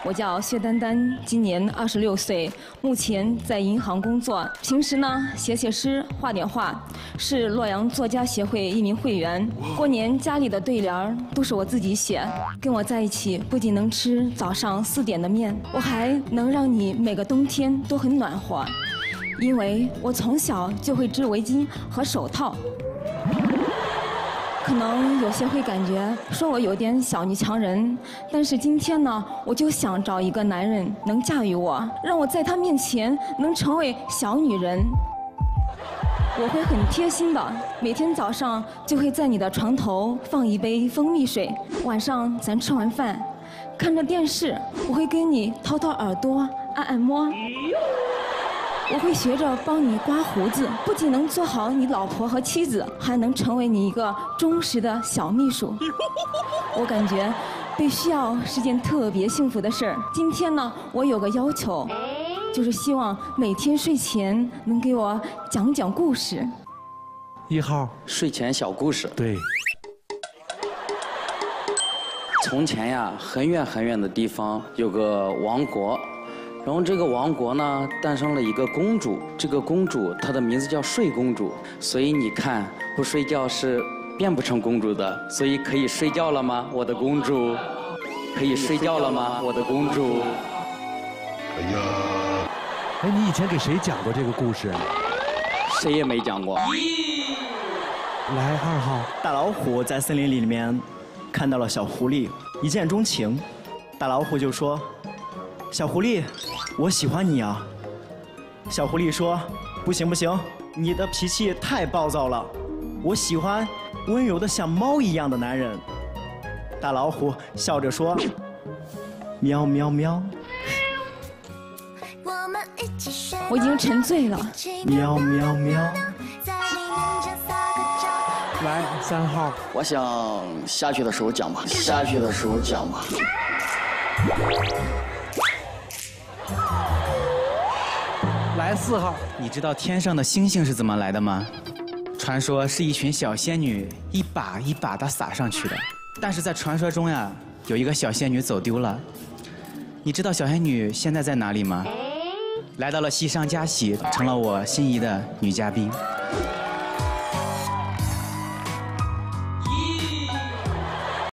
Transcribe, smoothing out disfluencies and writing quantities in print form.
我叫薛丹丹，今年26岁，目前在银行工作。平时呢，写诗、画点画，是洛阳作家协会一名会员。过年家里的对联都是我自己写。跟我在一起，不仅能吃早上4点的面，我还能让你每个冬天都很暖和，因为我从小就会织围巾和手套。可能有些会感觉说我有点小女强人，但是今天呢，我就想找一个男人能驾驭我，让我在他面前能成为小女人。我会很贴心的，每天早上就会在你的床头放一杯蜂蜜水，晚上咱吃完饭，看着电视，我会跟你掏掏耳朵，按摩。我会学着帮你刮胡子，不仅能做好你老婆和妻子，还能成为你一个忠实的小秘书。我感觉被需要是件特别幸福的事儿。今天呢，我有个要求，就是希望每天睡前能给我讲讲故事。 1号， 睡前小故事。 对。 从前呀，很远很远的地方有个王国。然后这个王国呢，诞生了一个公主。这个公主她的名字叫睡公主，所以你看，不睡觉是变不成公主的。所以可以睡觉了吗，我的公主？可以睡觉了吗，我的公主？ 哎呀，哎，你以前给谁讲过这个故事？ 谁也没讲过。 来，2号。 大老虎在森林里面看到了小狐狸，一见钟情。大老虎就说：“小狐狸，我喜欢你啊。”小狐狸说：“不行不行，你的脾气太暴躁了，我喜欢温柔的像猫一样的男人。”大老虎笑着说：“喵喵喵。” 我已经沉醉了。 喵喵喵。 来，3号。 我想下去的时候讲吧，下去的时候讲吧。 来，4号。 你知道天上的星星是怎么来的吗？传说是一群小仙女一把一把的撒上去的。但是在传说中呀，有一个小仙女走丢了。你知道小仙女现在在哪里吗？来到了西上加喜，成了我心仪的女嘉宾。